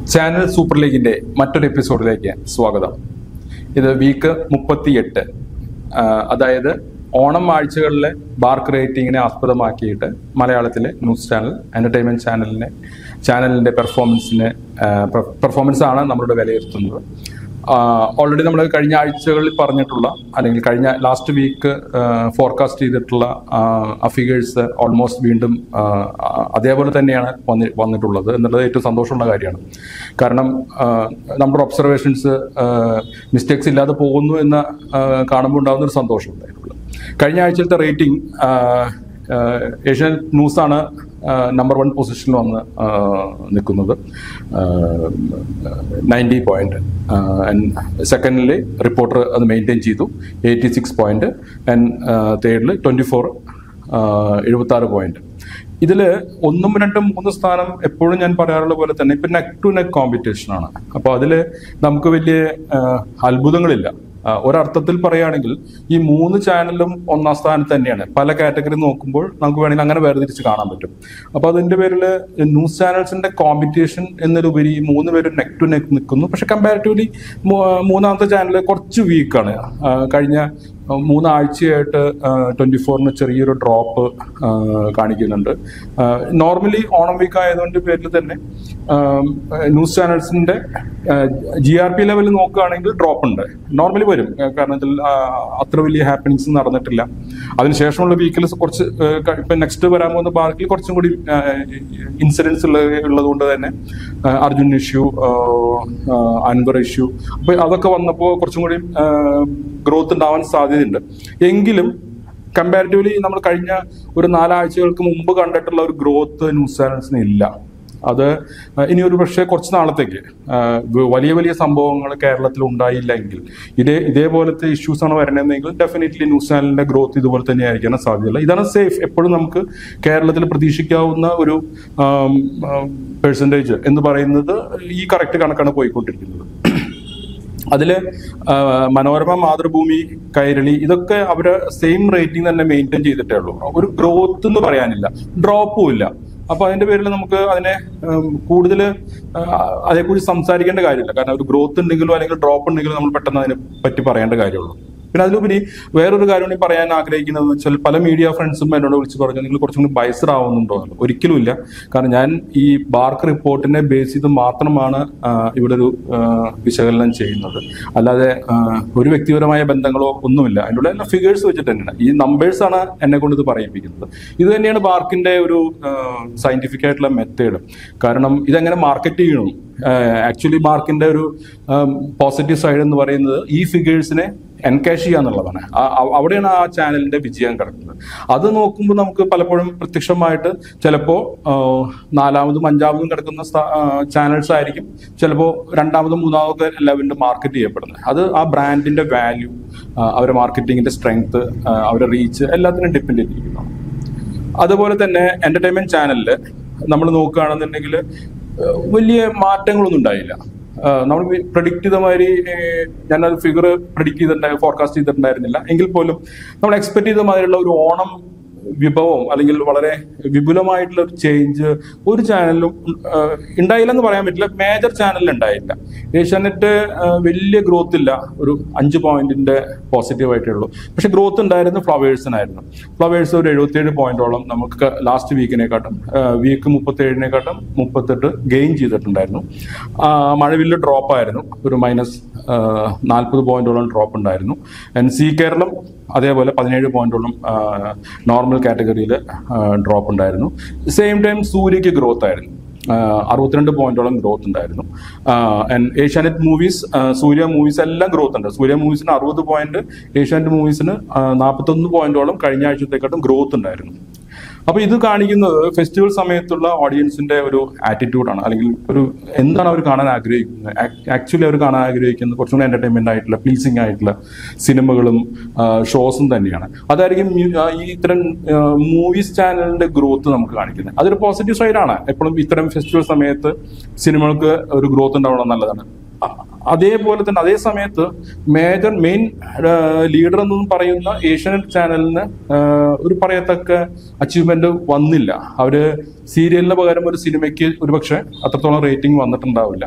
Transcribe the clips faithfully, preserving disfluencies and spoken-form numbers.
Channel super ലീഗിന്റെ മറ്റൊരു എപ്പിസോഡിലേക്ക് സ്വാഗതം. ഇത് വീക്ക് മുപ്പത്തിയെട്ട്, അതായത് ഓണം ആഴ്ചകളിലെ ബാർക്ക് റേറ്റിങ്ങിനെ ആസ്പദമാക്കിയിട്ട് മലയാളത്തിലെ ന്യൂസ് ചാനൽ എന്റർടൈൻമെന്റ് ചാനലിനെ ചാനലിന്റെ പെർഫോമൻസിനെ പെർഫോമൻസ് ആണ് നമ്മളുടെ വിലയിരുത്തുന്നത്. ഓൾറെഡി നമ്മൾ കഴിഞ്ഞ ആഴ്ചകളിൽ പറഞ്ഞിട്ടുള്ള അല്ലെങ്കിൽ കഴിഞ്ഞ ലാസ്റ്റ് വീക്ക് ഫോർകാസ്റ്റ് ചെയ്തിട്ടുള്ള ആ ഫിഗേഴ്സ് ഓൾമോസ്റ്റ് വീണ്ടും അതേപോലെ തന്നെയാണ് വന്നി വന്നിട്ടുള്ളത് എന്നുള്ളത് ഏറ്റവും സന്തോഷമുള്ള കാര്യമാണ്. കാരണം നമ്മുടെ ഒബ്സർവേഷൻസ് മിസ്റ്റേക്സ് ഇല്ലാതെ പോകുന്നു എന്ന് കാണുമ്പോൾ ഉണ്ടാകുന്ന ഒരു സന്തോഷം ഉണ്ടായിട്ടുള്ളത്. കഴിഞ്ഞ ആഴ്ചത്തെ റേറ്റിംഗ് ഏഷ്യാനെറ്റ് ന്യൂസാണ് നമ്പർ വൺ പൊസിഷനിൽ വന്ന് നിൽക്കുന്നത്, നയൻറ്റി പോയിന്റ്. ആൻഡ് സെക്കൻഡിൽ റിപ്പോർട്ടർ അത് മെയിൻറ്റെയിൻ ചെയ്തു, എയ്റ്റി സിക്സ് പോയിന്റ്. ആൻഡ് തേർഡിൽ ട്വൻറ്റി ഫോർ എഴുപത്തി ആറ് പോയിന്റ്. ഇതിൽ ഒന്നും രണ്ടും മൂന്ന് സ്ഥാനം എപ്പോഴും ഞാൻ പറയാറുള്ള പോലെ തന്നെ ഇപ്പം നെക്ക് ടു നെക്ക് കോമ്പറ്റീഷൻ ആണ്. അപ്പോൾ അതിൽ നമുക്ക് വലിയ അത്ഭുതങ്ങളില്ല. ഒരർത്ഥത്തിൽ പറയുകയാണെങ്കിൽ ഈ മൂന്ന് ചാനലും ഒന്നാം സ്ഥാനത്ത് തന്നെയാണ്. പല കാറ്റഗറി നോക്കുമ്പോൾ നമുക്ക് വേണമെങ്കിൽ അങ്ങനെ വേർതിരിച്ച് കാണാൻ പറ്റും. അപ്പോൾ അതിന്റെ പേരിൽ ന്യൂസ് ചാനൽസിന്റെ കോമ്പറ്റീഷൻ എന്നതിലുപരി മൂന്ന് പേരും നെക്ക് ടു നെക്ക് നിൽക്കുന്നു. പക്ഷെ കമ്പാരിറ്റീവ്ലി മൂന്നാമത്തെ ചാനൽ കുറച്ച് വീക്കാണ്. കഴിഞ്ഞ മൂന്നാഴ്ചയായിട്ട് ട്വന്റി ഫോറിന് ചെറിയൊരു ഡ്രോപ്പ് കാണിക്കുന്നുണ്ട്. നോർമലി ഓണം വീക്ക് ആയതുകൊണ്ട് പേരിൽ തന്നെ ന്യൂസ് ചാനൽസിന്റെ ജി ആർ പി ലെവൽ നോക്കുകയാണെങ്കിൽ ഡ്രോപ്പ് ഉണ്ട്, നോർമലി വരും. കാരണം ഇതിൽ അത്ര വലിയ ഹാപ്പനിങ്സ് നടന്നിട്ടില്ല. അതിനുശേഷമുള്ള വീക്കിൽ കുറച്ച് ഇപ്പൊ നെക്സ്റ്റ് വരാൻ പോകുന്ന ബാർക്കിൽ കുറച്ചും കൂടി ഇൻസിഡൻസ് ഉള്ളത് കൊണ്ട് തന്നെ അർജുൻ ഇഷ്യൂ, അൻവർ ഇഷ്യൂ, അപ്പൊ അതൊക്കെ വന്നപ്പോൾ കുറച്ചും കൂടി ഗ്രോത്ത് ഉണ്ടാവാൻ സാധ്യതയുണ്ട്. എങ്കിലും കമ്പാരിറ്റീവ്ലി നമ്മൾ കഴിഞ്ഞ ഒരു നാലാഴ്ചകൾക്ക് മുമ്പ് കണ്ടിട്ടുള്ള ഒരു ഗ്രോത്ത് ന്യൂസ് ചാനൽസിന് ഇല്ല. അത് ഇനി ഒരു പക്ഷേ കുറച്ച് നാളത്തേക്ക് വലിയ വലിയ സംഭവങ്ങൾ കേരളത്തിൽ ഉണ്ടായില്ല എങ്കിൽ, ഇതേ ഇതേപോലത്തെ ഇഷ്യൂസ് ആണ് വരണമെങ്കിൽ ഡെഫിനറ്റ്ലി ന്യൂസ് ചാനലിന്റെ ഗ്രോത്ത് ഇതുപോലെ തന്നെ ആയിരിക്കാൻ സാധ്യതയില്ല. ഇതാണ് സേഫ്. എപ്പോഴും നമുക്ക് കേരളത്തിൽ പ്രതീക്ഷിക്കാവുന്ന ഒരു പെർസെൻറ്റേജ് എന്ന് പറയുന്നത് ഈ കറക്റ്റ് കണക്കാണ് പോയിക്കൊണ്ടിരിക്കുന്നത്. അതില് മനോരമ, മാതൃഭൂമി, കൈരളി ഇതൊക്കെ അവര് സെയിം റേറ്റിംഗ് തന്നെ മെയിൻറ്റെയിൻ ചെയ്തിട്ടേ ഉള്ളൂ. ഒരു ഗ്രോത്ത് എന്ന് പറയാനില്ല, ഡ്രോപ്പും ഇല്ല. അപ്പൊ അതിന്റെ പേരിൽ നമുക്ക് അതിനെ കൂടുതൽ അതേക്കുറിച്ച് സംസാരിക്കേണ്ട കാര്യമില്ല. കാരണം ഒരു ഗ്രോത്ത് ഉണ്ടെങ്കിലോ അല്ലെങ്കിൽ ഡ്രോപ്പ് ഉണ്ടെങ്കിലോ നമ്മൾ പെട്ടെന്ന് അതിനെ പറ്റി പറയേണ്ട കാര്യമുള്ളൂ. പിന്നെ അതിലുപരി വേറൊരു കാര്യം പറയാൻ ആഗ്രഹിക്കുന്നത് വെച്ചാൽ, പല മീഡിയ ഫ്രണ്ട്സും എന്നോട് വിളിച്ച് പറഞ്ഞു നിങ്ങൾ കുറച്ചും കൂടി ബയസ്ഡ് ആവുന്നുണ്ടോ എന്നുള്ളത്. ഒരിക്കലും ഇല്ല. കാരണം ഞാൻ ഈ ബാർക്ക് റിപ്പോർട്ടിനെ ബേസ് ചെയ്ത് മാത്രമാണ് ഇവിടെ ഒരു വിശകലനം ചെയ്യുന്നത്. അല്ലാതെ ഒരു വ്യക്തിപരമായ ബന്ധങ്ങളോ ഒന്നുമില്ല. അതിനുള്ള എല്ലാ ഫിഗേഴ്സ് വെച്ചിട്ട് തന്നെയാണ്, ഈ നമ്പേഴ്സ് ആണ് എന്നെ കൊണ്ട് ഇത് പറയിപ്പിക്കുന്നത്. ഇത് തന്നെയാണ് ബാർക്കിന്റെ ഒരു സയന്റിഫിക് ആയിട്ടുള്ള മെത്തേഡ്. കാരണം ഇതെങ്ങനെ മാർക്കറ്റ് ചെയ്യണം. ആക്ച്വലി ബാർക്കിന്റെ ഒരു പോസിറ്റീവ് സൈഡ് എന്ന് പറയുന്നത് ഈ ഫിഗേഴ്സിനെ എൻകാഷ് ചെയ്യുക എന്നുള്ളതാണ്. അവിടെയാണ് ആ ചാനലിന്റെ വിജയം കിടക്കുന്നത്. അത് നോക്കുമ്പോൾ നമുക്ക് പലപ്പോഴും പ്രത്യക്ഷമായിട്ട് ചിലപ്പോൾ നാലാമതും അഞ്ചാമതും കിടക്കുന്ന ചാനൽസ് ആയിരിക്കും ചിലപ്പോൾ രണ്ടാമതും മൂന്നാമതും ലെവലിൽ മാർക്കറ്റ് ചെയ്യപ്പെടുന്നത്. അത് ആ ബ്രാൻഡിന്റെ വാല്യൂ, അവരുടെ മാർക്കറ്റിംഗിന്റെ സ്ട്രെങ്ത്, അവരുടെ റീച്ച് എല്ലാത്തിനും ഡിപ്പെൻഡ് ചെയ്തിരിക്കുന്നു. അതുപോലെ തന്നെ എന്റർടൈൻമെന്റ് ചാനലിൽ നമ്മൾ നോക്കുകയാണെന്നുണ്ടെങ്കിൽ വലിയ മാറ്റങ്ങളൊന്നും ഉണ്ടായില്ല. നമ്മൾ പ്രഡിക്റ്റ് ചെയ്ത മാതിരി ഞാനത് ഫിഗർ പ്രഡിക്റ്റ് ചെയ്തിട്ടുണ്ടായി ഫോർകാസ്റ്റ് ചെയ്തിട്ടുണ്ടായിരുന്നില്ല എങ്കിൽ പോലും നമ്മൾ എക്സ്പെക്ട് ചെയ്ത മാതിരിയുള്ള ഒരു ഓണം വിഭവം അല്ലെങ്കിൽ വളരെ വിപുലമായിട്ടുള്ള ഒരു ചേഞ്ച് ഒരു ചാനലിലും ഉണ്ടായില്ല എന്ന് പറയാൻ പറ്റില്ല. മേജർ ചാനലിൽ ഉണ്ടായില്ല. ഏഷ്യാനെറ്റ് വലിയ ഗ്രോത്ത് ഇല്ല, ഒരു അഞ്ച് പോയിന്റിന്റെ പോസിറ്റീവ് ആയിട്ടേ ഉള്ളൂ. പക്ഷെ ഗ്രോത്ത് ഉണ്ടായിരുന്നു ഫ്ലവേഴ്സിനായിരുന്നു. ഫ്ലവേഴ്സ് ഒരു എഴുപത്തിയേഴ് പോയിന്റോളം നമുക്ക് ലാസ്റ്റ് വീക്കിനെക്കാട്ടും വീക്ക് മുപ്പത്തി ഏഴിനെക്കാട്ടും മുപ്പത്തെട്ട് ഗെയിൻ ചെയ്തിട്ടുണ്ടായിരുന്നു. മഴവില്ല് ഡ്രോപ്പ് ആയിരുന്നു, ഒരു മൈനസ് നാൽപ്പത് പോയിന്റോളം ഡ്രോപ്പ് ഉണ്ടായിരുന്നു. എൻ സി കേരളം അതേപോലെ പതിനേഴ് പോയിന്റോളം നോർമൽ കാറ്റഗറിയിൽ ഡ്രോപ്പ് ഉണ്ടായിരുന്നു. സെയിം ടൈം സൂര്യക്ക് ഗ്രോത്ത് ആയിരുന്നു, അറുപത്തിരണ്ട് പോയിന്റോളം ഗ്രോത്ത് ഉണ്ടായിരുന്നു. ഏഷ്യാനെറ്റ് മൂവീസ്, സൂര്യ മൂവീസ് എല്ലാം ഗ്രോത്ത് ഉണ്ട്. സൂര്യ മൂവീസിന് അറുപത് പോയിന്റ്, ഏഷ്യാനെറ്റ് മൂവീസിന് നാൽപ്പത്തൊന്ന് പോയിന്റോളം കഴിഞ്ഞ ആഴ്ചത്തെക്കാട്ടും ഗ്രോത്ത് ഉണ്ടായിരുന്നു. അപ്പൊ ഇത് കാണിക്കുന്നത് ഫെസ്റ്റിവൽ സമയത്തുള്ള ഓഡിയൻസിന്റെ ഒരു ആറ്റിറ്റ്യൂഡാണ്, അല്ലെങ്കിൽ ഒരു എന്താണ് അവർ കാണാൻ ആഗ്രഹിക്കുന്നത്. ആക്ച്വലി അവർ കാണാൻ ആഗ്രഹിക്കുന്നത് കുറച്ചുകൂടി എന്റർടൈൻമെന്റ് ആയിട്ടുള്ള പ്ലീസിംഗ് ആയിട്ടുള്ള സിനിമകളും ഷോസും തന്നെയാണ്. അതായിരിക്കും ഈ ഇത്തരം മൂവീസ് ചാനലിന്റെ ഗ്രോത്ത് നമുക്ക് കാണിക്കുന്നത്. അതൊരു പോസിറ്റീവ് സൈഡാണ്. എപ്പോഴും ഇത്തരം ഫെസ്റ്റിവൽ സമയത്ത് സിനിമകൾക്ക് ഒരു ഗ്രോത്ത് ഉണ്ടാവണം നല്ലതാണ്. അതേപോലെ തന്നെ അതേ സമയത്ത് മേജർ മെയിൻ ലീഡർ എന്നും പറയുന്ന ഏഷ്യാനെറ്റ് ചാനലിന് ഒരു പറയത്തക്ക അച്ചീവ്മെന്റ് വന്നില്ല. അവര് സീരിയലിന് പകരം ഒരു സിനിമയ്ക്ക് ഒരുപക്ഷെ അത്രത്തോളം റേറ്റിംഗ് വന്നിട്ടുണ്ടാവില്ല.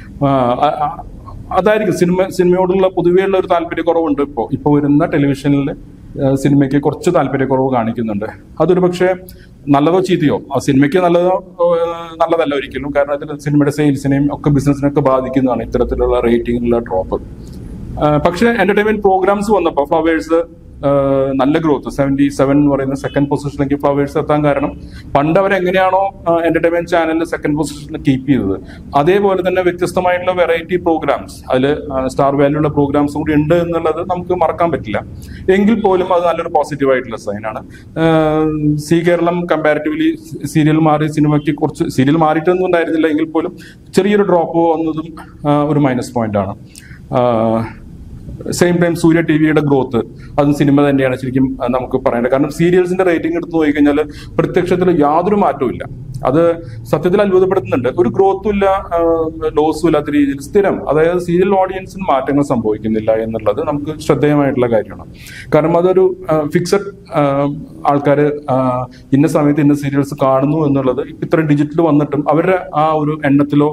അതായിരിക്കും സിനിമ സിനിമയോടുള്ള പൊതുവെയുള്ള ഒരു താല്പര്യക്കുറവുണ്ട്. ഇപ്പോൾ ഇപ്പോൾ വരുന്ന ടെലിവിഷനിൽ സിനിമയ്ക്ക് കുറച്ച് താല്പര്യക്കുറവ് കാണിക്കുന്നുണ്ട്. അതൊരു പക്ഷേ നല്ലതോ ചീത്തയോ, ആ സിനിമയ്ക്ക് നല്ലതോ നല്ലതല്ല ഒരിക്കലും. കാരണം അതിൽ സിനിമയുടെ സെയിൽസിനെയും ഒക്കെ ബിസിനസിനെയൊക്കെ ബാധിക്കുന്നതാണ് ഇത്തരത്തിലുള്ള റേറ്റിംഗിലുള്ള ഡ്രോപ്പ്. പക്ഷേ എന്റർടൈൻമെന്റ് പ്രോഗ്രാംസ് വന്നപ്പോൾ ഫ്ലവേഴ്സ് നല്ല ഗ്രോത്ത് സെവന്റി സെവൻ എന്ന് പറയുന്ന സെക്കൻഡ് പൊസിഷനിലേക്ക് ഫ്ലവേഴ്സ് എത്താൻ കാരണം പണ്ട് അവരെങ്ങനെയാണോ എന്റർടൈൻമെന്റ് ചാനലിൽ സെക്കൻഡ് പൊസിഷനിൽ കീപ്പ് ചെയ്തത്, അതേപോലെ തന്നെ വ്യത്യസ്തമായിട്ടുള്ള വെറൈറ്റി പ്രോഗ്രാംസ്, അതിൽ സ്റ്റാർ വാല്യുള്ള പ്രോഗ്രാംസ് കൂടി ഉണ്ട് എന്നുള്ളത് നമുക്ക് മറക്കാൻ പറ്റില്ല. എങ്കിൽ പോലും അത് നല്ലൊരു പോസിറ്റീവ് ആയിട്ടുള്ള സൈനാണ്. സി കേരളം കമ്പാരിറ്റീവ്ലി സീരിയൽ മാറി സിനിമയ്ക്ക് കുറച്ച് സീരിയൽ മാറിയിട്ടൊന്നും ഉണ്ടായിരുന്നില്ല എങ്കിൽ പോലും ചെറിയൊരു ഡ്രോപ്പ് വന്നതും ഒരു മൈനസ് പോയിന്റ് ആണ്. സെയിം ടൈം സൂര്യ ടി വിയുടെ ഗ്രോത്ത് അതും സിനിമ തന്നെയാണ് ശരിക്കും നമുക്ക് പറയേണ്ടത്. കാരണം സീരിയൽസിന്റെ റേറ്റിംഗ് എടുത്ത് നോക്കിക്കഴിഞ്ഞാൽ പ്രത്യക്ഷത്തിൽ യാതൊരു മാറ്റവും ഇല്ല. അത് സത്യത്തിൽ അത്ഭുതപ്പെടുത്തുന്നുണ്ട്. ഒരു ഗ്രോത്തും ഇല്ല, ലോസും ഇല്ലാത്ത രീതിയിൽ സ്ഥിരം, അതായത് സീരിയൽ ഓഡിയൻസിന് മാറ്റങ്ങൾ സംഭവിക്കുന്നില്ല എന്നുള്ളത് നമുക്ക് ശ്രദ്ധേയമായിട്ടുള്ള കാര്യമാണ്. കാരണം അതൊരു ഫിക്സഡ് ആൾക്കാർ ഇന്ന സമയത്ത് ഇന്ന സീരിയൽസ് കാണുന്നു എന്നുള്ളത് ഇത്ര ഡിജിറ്റൽ വന്നിട്ടും അവരുടെ ആ ഒരു എണ്ണത്തിലോ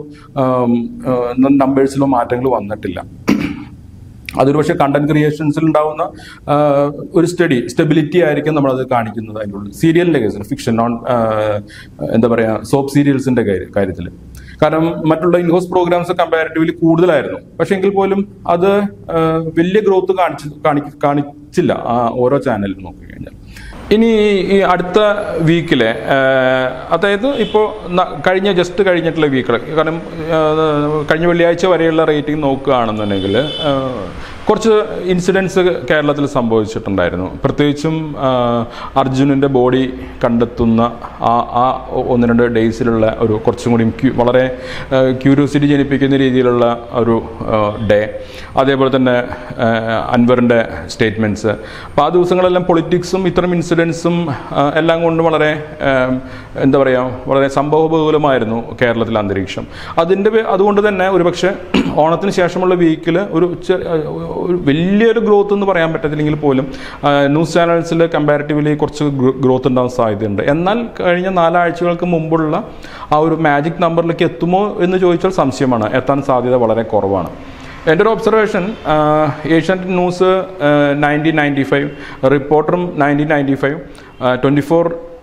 നമ്പേഴ്സിലോ മാറ്റങ്ങൾ വന്നിട്ടില്ല. അതൊരു പക്ഷേ കണ്ടന്റ് ക്രിയേഷൻസിൽ ഉണ്ടാവുന്ന ഒരു സ്റ്റഡി സ്റ്റെബിലിറ്റി ആയിരിക്കും നമ്മളത് കാണിക്കുന്നത്. അതിനുള്ളിൽ സീരിയലിന്റെ കേസിൽ ഫിക്ഷൻ നോൺ എന്താ പറയാ സോപ്പ് സീരിയൽസിന്റെ കാര്യത്തിൽ കാരണം മറ്റുള്ള ഇൻഹോസ് പ്രോഗ്രാംസ് കമ്പാരിറ്റീവ്ലി കൂടുതലായിരുന്നു. പക്ഷെ എങ്കിൽ പോലും അത് വലിയ ഗ്രോത്ത് കാണിച്ചു കാണിച്ചില്ല ഓരോ ചാനലിൽ നോക്കിക്കഴിഞ്ഞാൽ. ഇനി ഈ അടുത്ത വീക്കിലെ അതായത് ഇപ്പോൾ കഴിഞ്ഞ ജസ്റ്റ് കഴിഞ്ഞിട്ടുള്ള വീക്കിൽ, കാരണം കഴിഞ്ഞ വെള്ളിയാഴ്ച വരെയുള്ള റേറ്റിംഗ് നോക്കുകയാണെന്നുണ്ടെങ്കിൽ കുറച്ച് ഇൻസിഡൻസ് കേരളത്തിൽ സംഭവിച്ചിട്ടുണ്ടായിരുന്നു. പ്രത്യേകിച്ചും അർജുനൻ്റെ ബോഡി കണ്ടെത്തുന്ന ആ ആ ഒന്ന് രണ്ട് ഡേയ്സിലുള്ള ഒരു കുറച്ചും കൂടി വളരെ ക്യൂരിയോസിറ്റി ജനിപ്പിക്കുന്ന രീതിയിലുള്ള ഒരു ഡേ, അതേപോലെ തന്നെ അൻവറിൻ്റെ സ്റ്റേറ്റ്മെൻറ്റ്സ്. അപ്പോൾ ആ ദിവസങ്ങളെല്ലാം പൊളിറ്റിക്സും ഇത്തരം ഇൻസിഡൻസും എല്ലാം കൊണ്ട് വളരെ എന്താ പറയുക വളരെ സംഭവബഹുലമായിരുന്നു കേരളത്തിലെ അന്തരീക്ഷം. അതിൻ്റെ അതുകൊണ്ട് തന്നെ ഒരുപക്ഷെ ഓണത്തിന് ശേഷമുള്ള വീക്കിൽ ഒരു ഒരു വലിയൊരു ഗ്രോത്ത് എന്ന് പറയാൻ പറ്റത്തില്ലെങ്കിൽ പോലും ന്യൂസ് ചാനൽസിൽ കമ്പാരിറ്റീവ്ലി കുറച്ച് ഗ്രോത്ത് ഉണ്ടാവാൻ സാധ്യതയുണ്ട്. എന്നാൽ കഴിഞ്ഞ നാലാഴ്ചകൾക്ക് മുമ്പുള്ള ആ ഒരു മാജിക് നമ്പറിലേക്ക് എത്തുമോ എന്ന് ചോദിച്ചാൽ സംശയമാണ്. എത്താൻ സാധ്യത വളരെ കുറവാണ്. എൻ്റെ ഒരു observation, Asianet news nineteen ninety five, റിപ്പോർട്ടറും nineteen ninety five, twenty four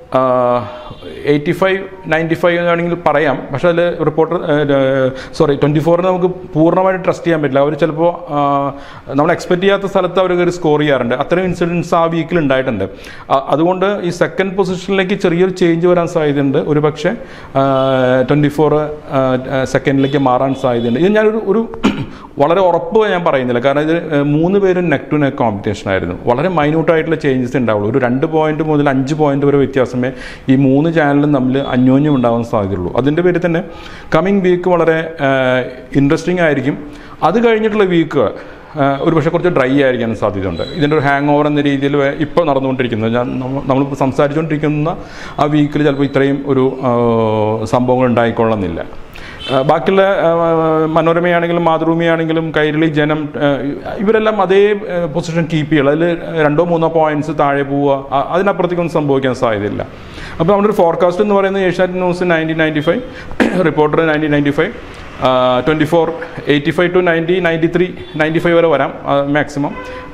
eighty five ninety five എന്നാണെങ്കിൽ പറയാം. പക്ഷെ അതിൽ റിപ്പോർട്ടർ സോറി ട്വൻറ്റി ഫോറിന് നമുക്ക് പൂർണ്ണമായിട്ട് ട്രസ്റ്റ് ചെയ്യാൻ പറ്റില്ല. അവർ ചിലപ്പോൾ നമ്മൾ എക്സ്പെക്ട് ചെയ്യാത്ത സ്ഥലത്ത് അവർ കയറി സ്കോർ ചെയ്യാറുണ്ട്. അത്തരം ഇൻസിഡൻസ് ആ വീക്കിൽ ഉണ്ടായിട്ടുണ്ട്. അതുകൊണ്ട് ഈ സെക്കൻഡ് പൊസിഷനിലേക്ക് ചെറിയൊരു ചേഞ്ച് വരാൻ സാധ്യതയുണ്ട്. ഒരു പക്ഷേ ട്വൻറ്റി ഫോർ സെക്കൻഡിലേക്ക് മാറാൻ സാധ്യതയുണ്ട്. ഇത് ഞാനൊരു ഒരു വളരെ ഉറപ്പ് ഞാൻ പറയുന്നില്ല. കാരണം ഇത് മൂന്ന് പേരും നെക്ക് ടു നെക്ക് കോമ്പറ്റീഷൻ ആയിരുന്നു. വളരെ മൈന്യൂട്ടായിട്ടുള്ള ചേഞ്ചസ് ഉണ്ടാവുള്ളൂ. ഒരു രണ്ട് പോയിന്റ് മുതൽ അഞ്ച് പോയിന്റ് വരെ വ്യത്യാസമേ ഈ മൂന്ന് ചാനലും തമ്മിൽ അന്യോന്യം ഉണ്ടാവാൻ സാധ്യതയുള്ളൂ. അതിൻ്റെ പേരിൽ തന്നെ കമ്മിങ് വീക്ക് വളരെ ഇൻട്രസ്റ്റിംഗ് ആയിരിക്കും. അത് കഴിഞ്ഞിട്ടുള്ള വീക്ക് ഒരു പക്ഷേ കുറച്ച് ഡ്രൈ ആയിരിക്കാൻ സാധ്യതയുണ്ട്. ഇതിൻ്റെ ഒരു ഹാങ് ഓവർ എന്ന രീതിയിൽ ഇപ്പോൾ നടന്നുകൊണ്ടിരിക്കുന്നത് ഞാൻ നമ്മളിപ്പോൾ സംസാരിച്ചുകൊണ്ടിരിക്കുന്ന ആ വീക്കിൽ ചിലപ്പോൾ ഇത്രയും ഒരു സംഭവങ്ങൾ ഉണ്ടായിക്കൊള്ളുന്നില്ല. ബാക്കിയുള്ള മനോരമയാണെങ്കിലും മാതൃഭൂമിയാണെങ്കിലും കൈരളി, ജനം, ഇവരെല്ലാം അതേ പൊസിഷൻ കീപ്പ് ചെയ്യുക. അതിൽ രണ്ടോ മൂന്നോ പോയിന്റ്സ് താഴെ പോവുക, അതിനപ്പുറത്തേക്കൊന്നും സംഭവിക്കാൻ സാധ്യതയില്ല. അപ്പോൾ നമ്മുടെ ഒരു ഫോർകാസ്റ്റ് എന്ന് പറയുന്നത് Asianet news nineteen ninety five, reporter nineteen ninety five, twenty four eighty five to ninety ninety three ninety five വരെ വരാം maximum.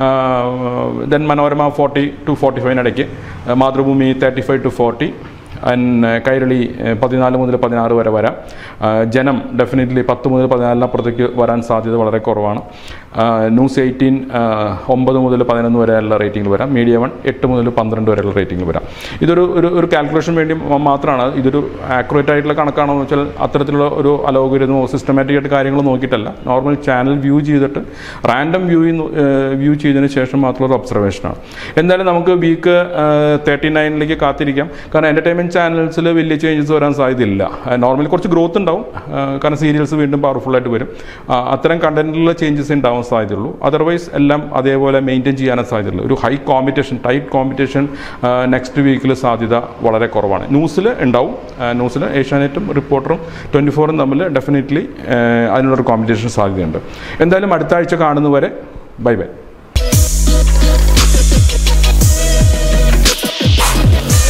Then Manorama forty two forty ഫൈവിനിടയ്ക്ക്, Mathrubhumi thirty five to forty, and Kairali പതിനാല് മുതൽ പതിനാറ് വരെ വരാം. ജനം ഡെഫിനറ്റ്ലി പത്ത് മുതൽ പതിനാലിനപ്പുറത്തേക്ക് വരാൻ സാധ്യത വളരെ കുറവാണ്. ന്യൂസ് എയ്റ്റീൻ ഒമ്പത് മുതൽ പതിനൊന്ന് വരെയുള്ള റേറ്റിംഗിൽ വരാം. മീഡിയ വൺ എട്ട് മുതൽ പന്ത്രണ്ട് വരെയുള്ള റേറ്റിംഗിൽ വരാം. ഇതൊരു ഒരു ഒരു കാൽക്കുലേഷൻ വേണ്ടി മാത്രമാണ്. ഇതൊരു ആക്യുറേറ്റ് ആയിട്ടുള്ള കണക്കാണോ എന്ന് വെച്ചാൽ അത്തരത്തിലുള്ള ഒരു അലോഗരിതമോ സിസ്റ്റമാറ്റിക് ആയിട്ട് കാര്യങ്ങൾ നോക്കിയിട്ടല്ല. നോർമൽ ചാനൽ വ്യൂ ചെയ്തിട്ട് റാൻഡം വ്യൂ വ്യൂ ചെയ്തതിന് ശേഷം മാത്രമുള്ള ഒബ്സർവേഷനാണ്. എന്തായാലും നമുക്ക് വീക്ക് തേർട്ടി നയനിലേക്ക് കാത്തിരിക്കാം. കാരണം എൻ്റർടൈൻമെൻറ്റ് കണ്ടന്റ് ചാനൽസിൽ വലിയ ചേഞ്ചസ് വരാൻ സാധ്യതയില്ല. നോർമലി കുറച്ച് ഗ്രോത്ത് ഉണ്ടാവും, കാരണം സീരിയൽസ് വീണ്ടും പവർഫുള്ളായിട്ട് വരും. അത്തരം കണ്ടന്റിലുള്ള ചേഞ്ചസ് ഉണ്ടാവാൻ സാധ്യതയുള്ളൂ. അതർവൈസ് എല്ലാം അതേപോലെ മെയിൻറ്റെയിൻ ചെയ്യാനേ സാധ്യതയുള്ളൂ. ഒരു high competition, tight competition next വീക്കിൽ സാധ്യത വളരെ കുറവാണ്. ന്യൂസിൽ ഉണ്ടാവും. ന്യൂസിൽ ഏഷ്യാനെറ്റും റിപ്പോർട്ടറും ട്വൻറ്റി ഫോറും തമ്മിൽ ഡെഫിനറ്റ്ലി അതിനുള്ളൊരു കോമ്പറ്റീഷൻ സാധ്യതയുണ്ട്. എന്തായാലും അടുത്ത ആഴ്ച കാണുന്നവരെ ബൈ ബൈ.